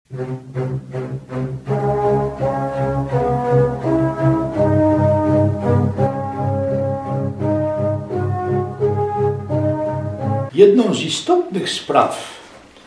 Jedną z istotnych spraw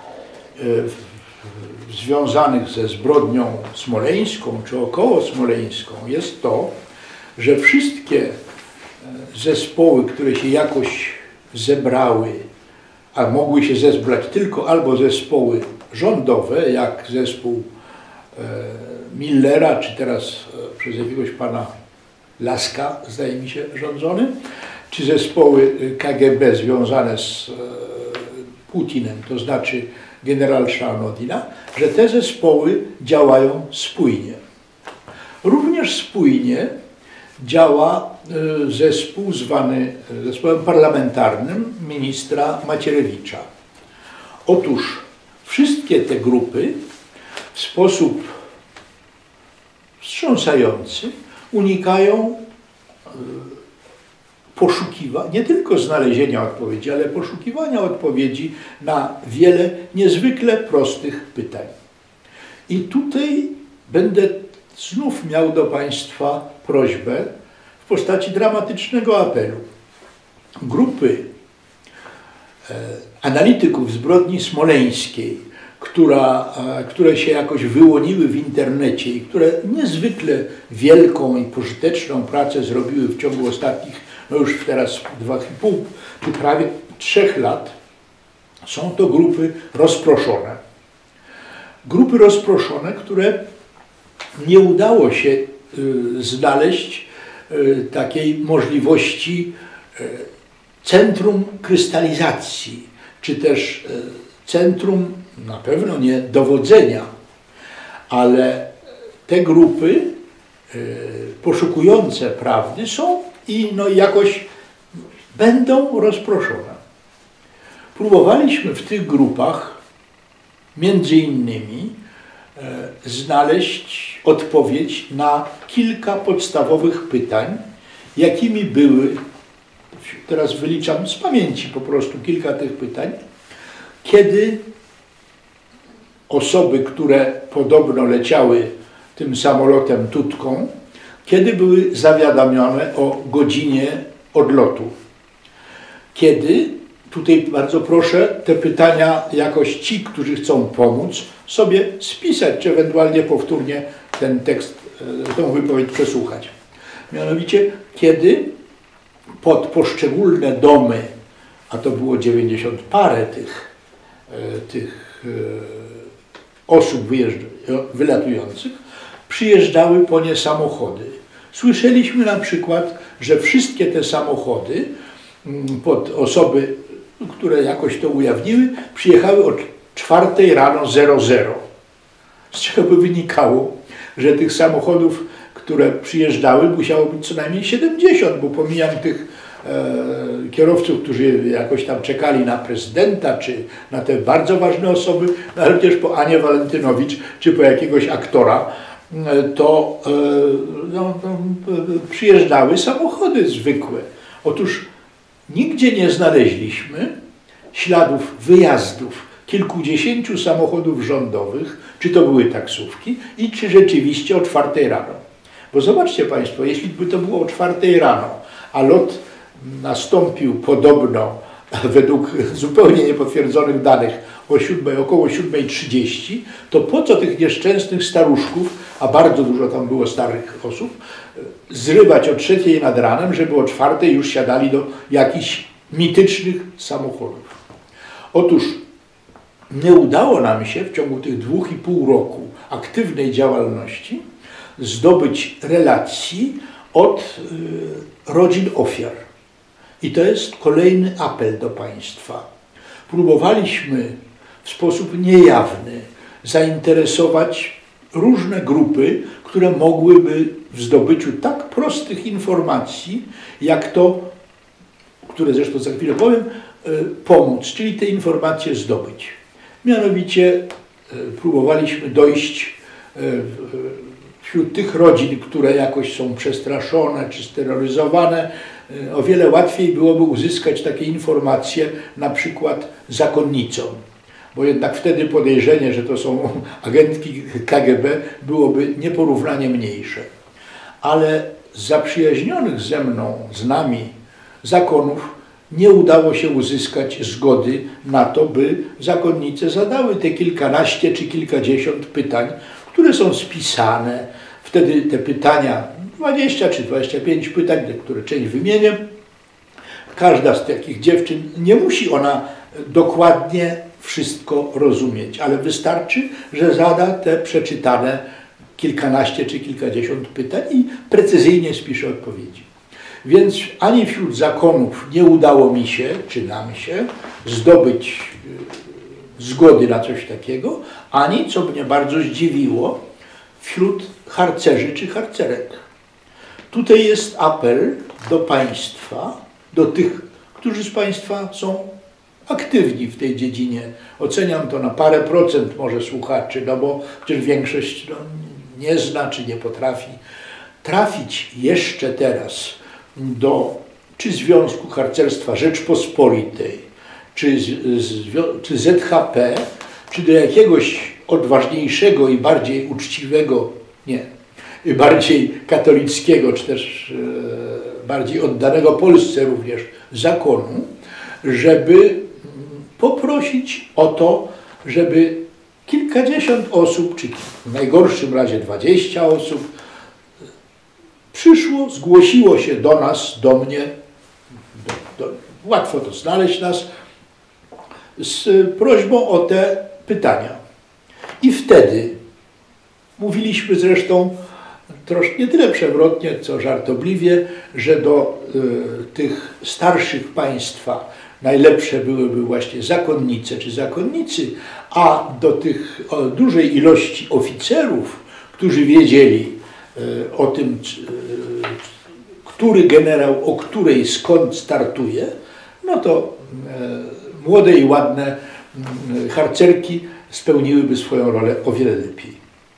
związanych ze zbrodnią smoleńską czy około smoleńską jest to, że wszystkie zespoły, które się jakoś zebrały, a mogły się zebrać tylko albo zespoły rządowe, jak zespół Millera, czy teraz przez jakiegoś pana Laska, zdaje mi się, rządzony, czy zespoły KGB związane z Putinem, to znaczy generał Szanodina, że te zespoły działają spójnie. Również spójnie działa zespół zwany zespołem parlamentarnym ministra Macierewicza. Otóż wszystkie te grupy w sposób wstrząsający unikają poszukiwania, nie tylko znalezienia odpowiedzi, ale poszukiwania odpowiedzi na wiele niezwykle prostych pytań. I tutaj będę znów miał do Państwa prośbę w postaci dramatycznego apelu. Grupy analityków zbrodni smoleńskiej, które się jakoś wyłoniły w internecie i które niezwykle wielką i pożyteczną pracę zrobiły w ciągu ostatnich, no już teraz 2,5 czy prawie 3 lat, są to grupy rozproszone. Grupy rozproszone, które nie udało się znaleźć takiej możliwości centrum krystalizacji, czy też centrum, na pewno nie dowodzenia, ale te grupy poszukujące prawdy są i no jakoś będą rozproszone. Próbowaliśmy w tych grupach między innymi znaleźć odpowiedź na kilka podstawowych pytań, jakimi były, teraz wyliczam z pamięci po prostu kilka tych pytań, kiedy osoby, które podobno leciały tym samolotem Tutką, kiedy były zawiadamione o godzinie odlotu. Kiedy, tutaj bardzo proszę te pytania jakoś ci, którzy chcą pomóc, sobie spisać, czy ewentualnie powtórnie ten tekst, tą wypowiedź przesłuchać. Mianowicie, kiedy pod poszczególne domy, a to było 90 parę tych osób wylatujących, przyjeżdżały po nie samochody. Słyszeliśmy na przykład, że wszystkie te samochody pod osoby, które jakoś to ujawniły, przyjechały o 4 rano 00. Z czego by wynikało, że tych samochodów, które przyjeżdżały, musiało być co najmniej 70, bo pomijam tych kierowców, którzy jakoś tam czekali na prezydenta, czy na te bardzo ważne osoby, ale również po Anię Walentynowicz, czy po jakiegoś aktora, to przyjeżdżały samochody zwykłe. Otóż nigdzie nie znaleźliśmy śladów wyjazdów kilkudziesięciu samochodów rządowych, czy to były taksówki i czy rzeczywiście o 4 rano. Bo zobaczcie Państwo, jeśli by to było o 4 rano, a lot nastąpił podobno według zupełnie niepotwierdzonych danych około 7:30, to po co tych nieszczęsnych staruszków, a bardzo dużo tam było starych osób, zrywać o 3 nad ranem, żeby o 4 już siadali do jakichś mitycznych samochodów. Otóż nie udało nam się w ciągu tych 2,5 roku aktywnej działalności zdobyć relacji od rodzin ofiar. I to jest kolejny apel do Państwa. Próbowaliśmy w sposób niejawny zainteresować różne grupy, które mogłyby w zdobyciu tak prostych informacji, jak to, które zresztą za chwilę powiem, pomóc, czyli te informacje zdobyć. Mianowicie próbowaliśmy dojść wśród tych rodzin, które jakoś są przestraszone czy steroryzowane, o wiele łatwiej byłoby uzyskać takie informacje na przykład zakonnicom. bo jednak wtedy podejrzenie, że to są agentki KGB, byłoby nieporównanie mniejsze. Ale z zaprzyjaźnionych ze mną, z nami zakonów nie udało się uzyskać zgody na to, by zakonnice zadały te kilkanaście czy kilkadziesiąt pytań, które są spisane. Wtedy te pytania, 20 czy 25 pytań, które część wymienię, każda z takich dziewczyn, nie musi ona dokładnie wszystko rozumieć, ale wystarczy, że zada te przeczytane kilkanaście czy kilkadziesiąt pytań i precyzyjnie spisze odpowiedzi. Więc ani wśród zakonów nie udało mi się, czy nam się, zdobyć zgody na coś takiego, ani, co mnie bardzo zdziwiło, wśród harcerzy czy harcerek. Tutaj jest apel do Państwa, do tych, którzy z Państwa są aktywni w tej dziedzinie. Oceniam to na parę procent może słuchaczy, no bo przecież większość nie zna czy nie potrafi trafić jeszcze teraz do czy Związku Harcerstwa Rzeczpospolitej, czy ZHP, czy do jakiegoś odważniejszego i bardziej uczciwego, nie, bardziej katolickiego, czy też bardziej oddanego Polsce również zakonu, żeby poprosić o to, żeby kilkadziesiąt osób, czy w najgorszym razie 20 osób, przyszło, zgłosiło się do nas, do mnie, łatwo to znaleźć nas, z prośbą o te pytania. I wtedy mówiliśmy zresztą troszkę nie tyle przewrotnie, co żartobliwie, że do tych starszych państwa najlepsze byłyby właśnie zakonnice czy zakonnicy, a do tych dużej ilości oficerów, którzy wiedzieli o tym, który generał, o której skąd startuje, no to młode i ładne harcerki spełniłyby swoją rolę o wiele lepiej.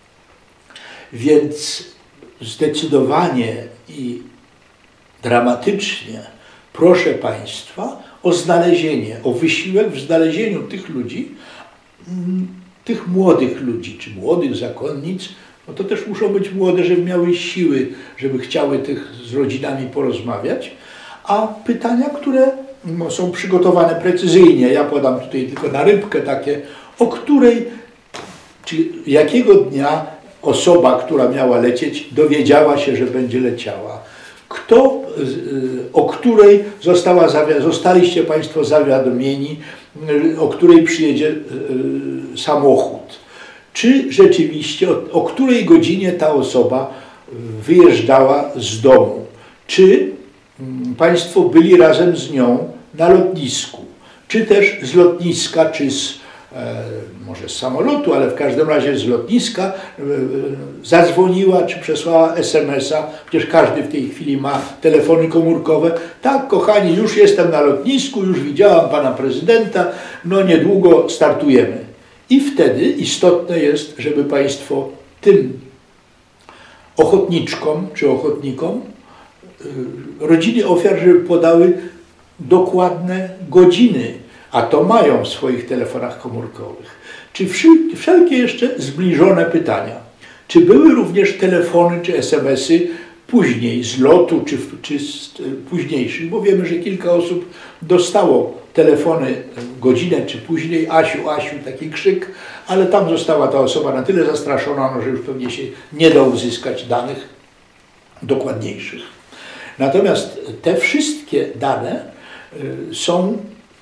Więc zdecydowanie i dramatycznie proszę Państwa o znalezienie, o wysiłek w znalezieniu tych ludzi, tych młodych ludzi, czy młodych zakonnic, no to też muszą być młode, żeby miały siły, żeby chciały z rodzinami porozmawiać, a pytania, które są przygotowane precyzyjnie, ja podam tutaj tylko na rybkę takie, o której, czy jakiego dnia osoba, która miała lecieć, dowiedziała się, że będzie leciała. Kto, o której zostaliście Państwo zawiadomieni, o której przyjedzie samochód. Czy rzeczywiście, o której godzinie ta osoba wyjeżdżała z domu? Czy Państwo byli razem z nią na lotnisku? Czy też z lotniska, czy może z samolotu, ale w każdym razie z lotniska zadzwoniła, czy przesłała SMS-a, przecież każdy w tej chwili ma telefony komórkowe. Tak, kochani, już jestem na lotnisku, już widziałam pana prezydenta, no niedługo startujemy. I wtedy istotne jest, żeby Państwo tym ochotniczkom czy ochotnikom, rodziny ofiar, żeby podały dokładne godziny, a to mają w swoich telefonach komórkowych. Czy wszelkie jeszcze zbliżone pytania. Czy były również telefony czy SMS-y później z lotu, czy z późniejszych, bo wiemy, że kilka osób dostało telefony godzinę czy później, Asiu, Asiu, taki krzyk, ale tam została ta osoba na tyle zastraszona, no, że już pewnie się nie da uzyskać danych dokładniejszych. Natomiast te wszystkie dane są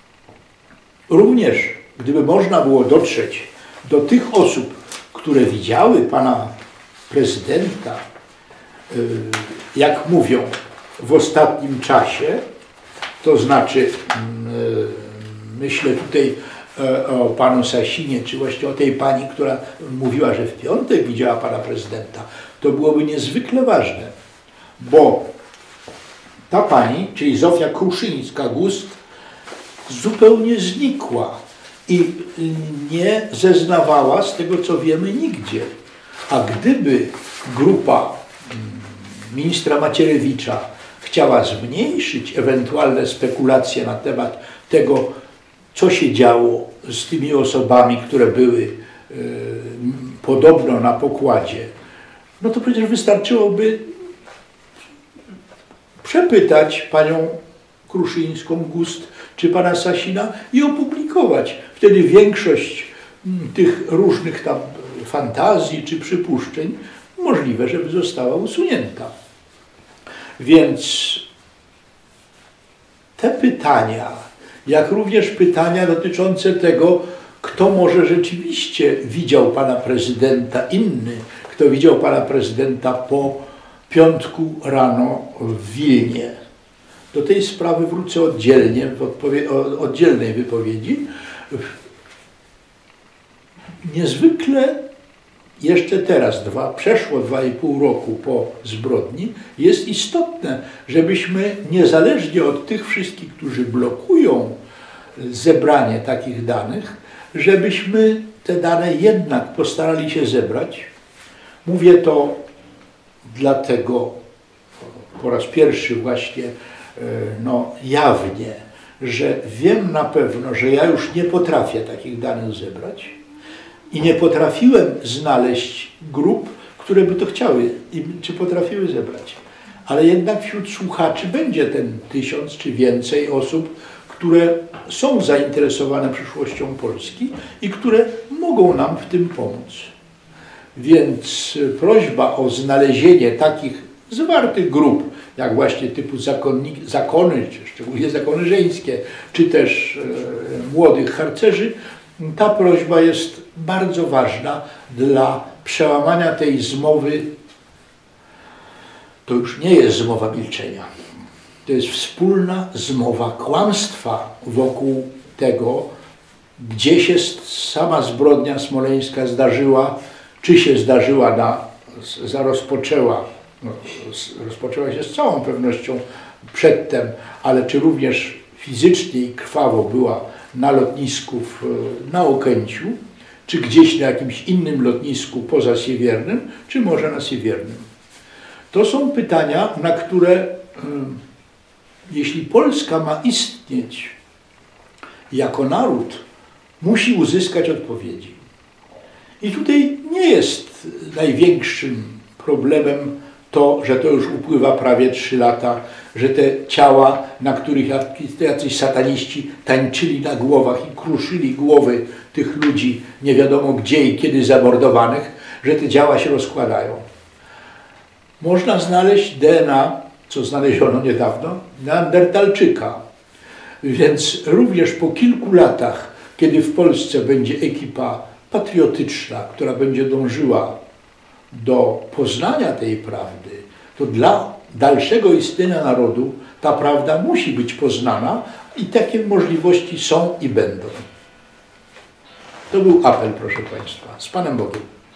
również, gdyby można było dotrzeć do tych osób, które widziały pana prezydenta, jak mówią, w ostatnim czasie, to znaczy myślę tutaj o panu Sasinie, czy właśnie o tej pani, która mówiła, że w piątek widziała pana prezydenta, to byłoby niezwykle ważne, bo ta pani, czyli Zofia Kruszyńska-Gust, zupełnie znikła i nie zeznawała, z tego co wiemy, nigdzie. A gdyby grupa ministra Macierewicza chciała zmniejszyć ewentualne spekulacje na temat tego, co się działo z tymi osobami, które były podobno na pokładzie, no to przecież wystarczyłoby przepytać panią Kruszyńską, Gust czy pana Sasina i opublikować. Wtedy większość tych różnych tam fantazji czy przypuszczeń możliwe, żeby została usunięta. Więc te pytania, jak również pytania dotyczące tego, kto może rzeczywiście widział pana prezydenta inny, kto widział pana prezydenta po piątku rano w Wilnie. Do tej sprawy wrócę oddzielnie, w oddzielnej wypowiedzi. Niezwykle jeszcze teraz, przeszło 2,5 roku po zbrodni, jest istotne, żebyśmy niezależnie od tych wszystkich, którzy blokują zebranie takich danych, żebyśmy te dane jednak postarali się zebrać. Mówię to dlatego po raz pierwszy właśnie jawnie, że wiem na pewno, że ja już nie potrafię takich danych zebrać i nie potrafiłem znaleźć grup, które by to chciały czy potrafiły zebrać. Ale jednak wśród słuchaczy będzie ten 1000 czy więcej osób, które są zainteresowane przyszłością Polski i które mogą nam w tym pomóc. Więc prośba o znalezienie takich zwartych grup, jak właśnie typu zakony, czy szczególnie zakony żeńskie, czy też młodych harcerzy, ta prośba jest bardzo ważna dla przełamania tej zmowy. To już nie jest zmowa milczenia. To jest wspólna zmowa kłamstwa wokół tego, gdzie się sama zbrodnia smoleńska zdarzyła, czy się zdarzyła, rozpoczęła się z całą pewnością przedtem, ale czy również fizycznie i krwawo była na lotnisku na Okęciu, czy gdzieś na jakimś innym lotnisku poza Siewiernym, czy może na Siewiernym. To są pytania, na które jeśli Polska ma istnieć jako naród, musi uzyskać odpowiedzi. I tutaj nie jest największym problemem to, że to już upływa prawie 3 lata, że te ciała, na których jacyś sataniści tańczyli na głowach i kruszyli głowy tych ludzi nie wiadomo gdzie i kiedy zamordowanych, że te ciała się rozkładają. Można znaleźć DNA, co znaleziono niedawno, Neandertalczyka. Więc również po kilku latach, kiedy w Polsce będzie ekipa patriotyczna, która będzie dążyła do poznania tej prawdy, to dla dalszego istnienia narodu ta prawda musi być poznana i takie możliwości są i będą. To był apel, proszę Państwa. Z Panem Bogiem.